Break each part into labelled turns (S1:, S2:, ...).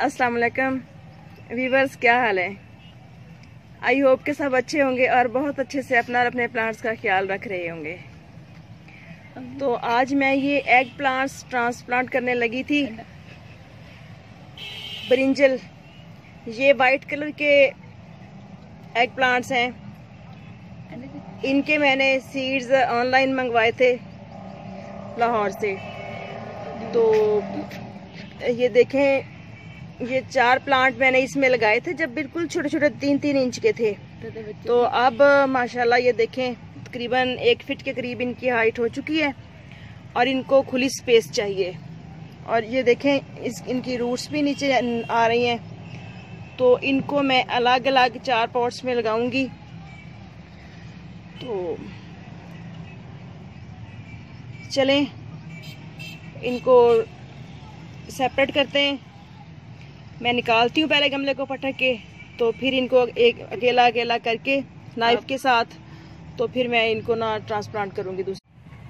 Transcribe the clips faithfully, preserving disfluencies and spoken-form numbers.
S1: अस्सलाम वालेकुम व्यूवर्स, क्या हाल है। आई होप के सब अच्छे होंगे और बहुत अच्छे से अपना और अपने प्लांट्स का ख्याल रख रहे होंगे। तो आज मैं ये एग प्लांट्स ट्रांसप्लांट करने लगी थी। ब्रिंजल, ये वाइट कलर के एग प्लांट्स हैं। इनके मैंने सीड्स ऑनलाइन मंगवाए थे लाहौर से। तो ये देखें, ये चार प्लांट मैंने इसमें लगाए थे जब बिल्कुल छोटे छोटे तीन तीन इंच के थे। तो अब माशाल्लाह ये देखें तकरीबन एक फीट के करीब इनकी हाइट हो चुकी है और इनको खुली स्पेस चाहिए। और ये देखें इस इनकी रूट्स भी नीचे आ रही हैं। तो इनको मैं अलग अलग चार पॉट्स में लगाऊंगी। तो चलें इनको सेपरेट करते हैं। मैं निकालती हूँ पहले गमले को पटक के, तो फिर इनको एक अकेला अकेला करके नाइफ के साथ, तो फिर मैं इनको ना ट्रांसप्लांट करूँगी। दूसरी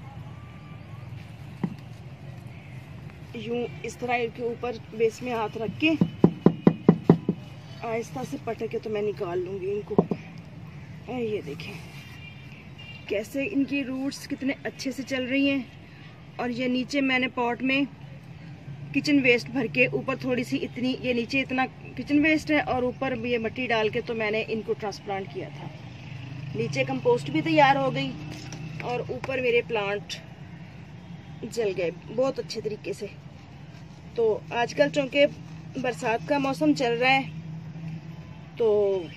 S1: यूं इस तरह इनके ऊपर बेस में हाथ रख के आहिस्ता से पटक के तो मैं निकाल लूँगी इनको। ये देखें कैसे इनकी रूट्स कितने अच्छे से चल रही हैं। और ये नीचे मैंने पॉट में किचन वेस्ट भर के, ऊपर थोड़ी सी इतनी, ये नीचे इतना किचन वेस्ट है और ऊपर ये मिट्टी डाल के तो मैंने इनको ट्रांसप्लांट किया था। नीचे कंपोस्ट भी तैयार हो गई और ऊपर मेरे प्लांट जल गए बहुत अच्छे तरीके से। तो आजकल चूँकि बरसात का मौसम चल रहा है तो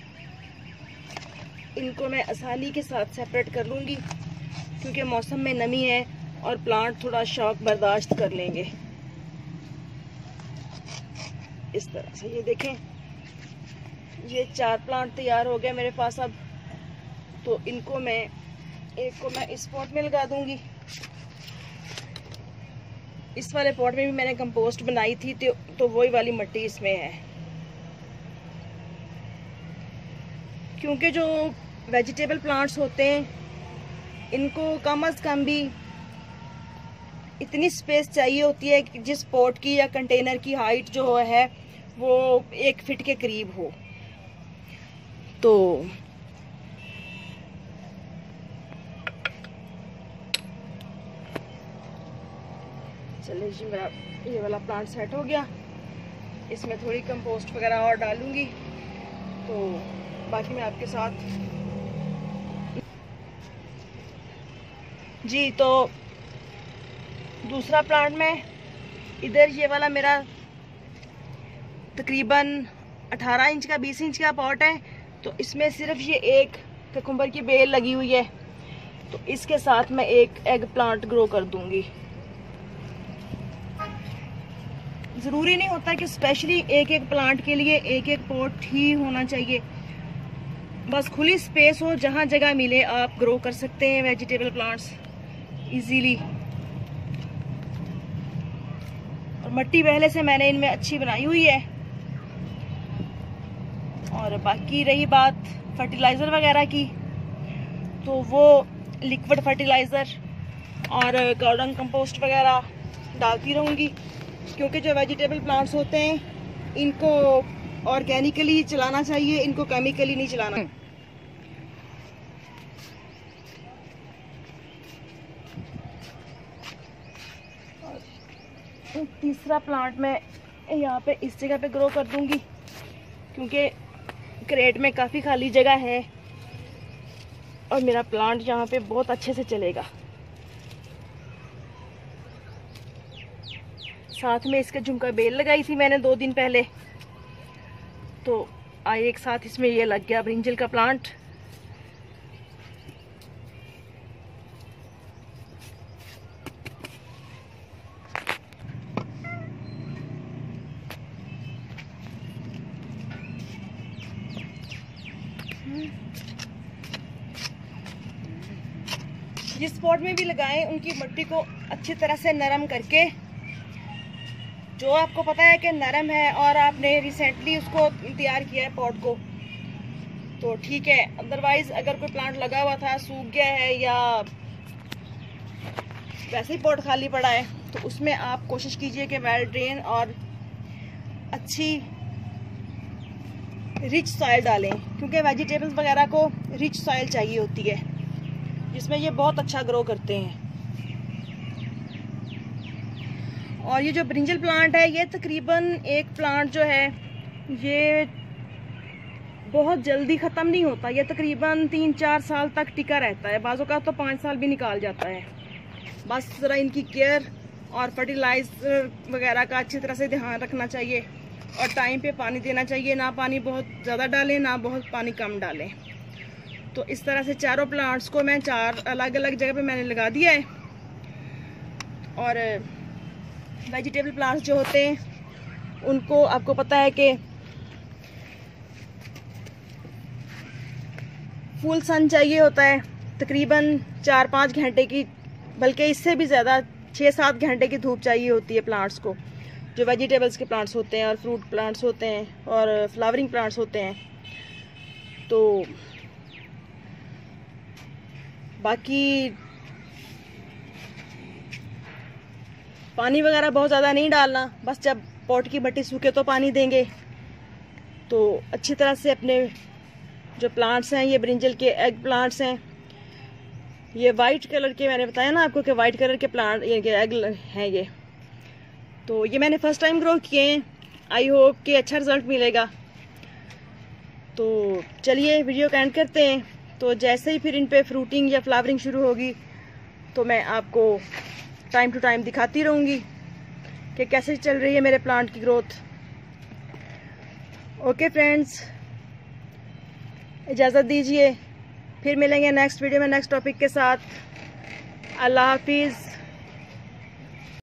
S1: इनको मैं आसानी के साथ सेपरेट कर लूँगी, क्योंकि मौसम में नमी है और प्लांट थोड़ा शॉक बर्दाश्त कर लेंगे। इस तरह से ये देखें, ये चार प्लांट तैयार हो गए मेरे पास अब। तो इनको मैं एक को मैं इस पॉट में लगा दूंगी। इस वाले पॉट में भी मैंने कंपोस्ट बनाई थी तो, तो वही वाली मिट्टी इसमें है। क्योंकि जो वेजिटेबल प्लांट्स होते हैं इनको कम अज कम भी इतनी स्पेस चाहिए होती है कि जिस पॉट की या कंटेनर की हाइट जो है वो एक फीट के करीब हो। तो चलिए जी, मेरा ये वाला प्लांट सेट हो गया। इसमें थोड़ी कंपोस्ट वगैरह और डालूंगी, तो बाकी मैं आपके साथ जी। तो दूसरा प्लांट में इधर, ये वाला मेरा तकरीबन अठारह इंच का बीस इंच का पॉट है। तो इसमें सिर्फ ये एक ककुम्बर की बेल लगी हुई है। तो इसके साथ मैं एक एग प्लांट ग्रो कर दूंगी। ज़रूरी नहीं होता कि स्पेशली एक एक प्लांट के लिए एक एक पॉट ही होना चाहिए। बस खुली स्पेस हो, जहाँ जगह मिले आप ग्रो कर सकते हैं वेजिटेबल प्लांट्स इजीली। और मिट्टी पहले से मैंने इनमें अच्छी बनाई हुई है। और बाकी रही बात फर्टिलाइज़र वगैरह की, तो वो लिक्विड फर्टिलाइज़र और गार्डन कंपोस्ट वगैरह डालती रहूँगी। क्योंकि जो वेजिटेबल प्लांट्स होते हैं इनको ऑर्गेनिकली चलाना चाहिए, इनको केमिकली नहीं चलाना। तीसरा प्लांट मैं यहाँ पे इस जगह पे ग्रो कर दूंगी, क्योंकि क्रेट में काफ़ी खाली जगह है और मेरा प्लांट यहाँ पे बहुत अच्छे से चलेगा। साथ में इसका झुमका बेल लगाई थी मैंने दो दिन पहले, तो आए एक साथ इसमें ये लग गया ब्रिंजल का प्लांट। जिस पॉट में भी लगाएं उनकी मिट्टी को अच्छी तरह से नरम करके, जो आपको पता है कि नरम है और आपने रिसेंटली उसको तैयार किया है पॉट को, तो ठीक है। अदरवाइज अगर कोई प्लांट लगा हुआ था, सूख गया है या वैसे ही पॉट खाली पड़ा है, तो उसमें आप कोशिश कीजिए कि वेल ड्रेन और अच्छी रिच सॉइल डालें, क्योंकि वेजिटेबल्स वगैरह को रिच सॉइल चाहिए होती है जिसमें ये बहुत अच्छा ग्रो करते हैं। और ये जो ब्रिंजल प्लांट है, ये तकरीबन एक प्लांट जो है ये बहुत जल्दी ख़त्म नहीं होता, ये तकरीबन तीन चार साल तक टिका रहता है, बाज़ों का तो पाँच साल भी निकाल जाता है। बस ज़रा इनकी केयर और फर्टिलाइज़र वगैरह का अच्छी तरह से ध्यान रखना चाहिए और टाइम पे पानी देना चाहिए, ना पानी बहुत ज़्यादा डालें ना बहुत पानी कम डालें। तो इस तरह से चारों प्लांट्स को मैं चार अलग अलग जगह पे मैंने लगा दिया है। और वेजिटेबल प्लांट्स जो होते हैं उनको आपको पता है कि फुल सन चाहिए होता है, तकरीबन चार पाँच घंटे की, बल्कि इससे भी ज़्यादा छः सात घंटे की धूप चाहिए होती है प्लांट्स को, जो वेजिटेबल्स के प्लांट्स होते हैं और फ्रूट प्लांट्स होते हैं और फ्लावरिंग प्लांट्स होते हैं। तो बाकी पानी वगैरह बहुत ज़्यादा नहीं डालना, बस जब पॉट की मट्टी सूखे तो पानी देंगे। तो अच्छी तरह से अपने जो प्लांट्स हैं, ये ब्रिंजल के एग प्लांट्स हैं, ये वाइट कलर के, मैंने बताया ना आपको कि वाइट कलर के प्लांट ये एग हैं ये। तो ये मैंने फर्स्ट टाइम ग्रो किए हैं, आई होप कि अच्छा रिजल्ट मिलेगा। तो चलिए वीडियो का एंड करते हैं। तो जैसे ही फिर इन पे फ्रूटिंग या फ्लावरिंग शुरू होगी तो मैं आपको टाइम टू टाइम दिखाती रहूँगी कि कैसे चल रही है मेरे प्लांट की ग्रोथ। ओके फ्रेंड्स, इजाज़त दीजिए, फिर मिलेंगे नेक्स्ट वीडियो में नेक्स्ट टॉपिक के साथ। अल्लाह हाफिज़।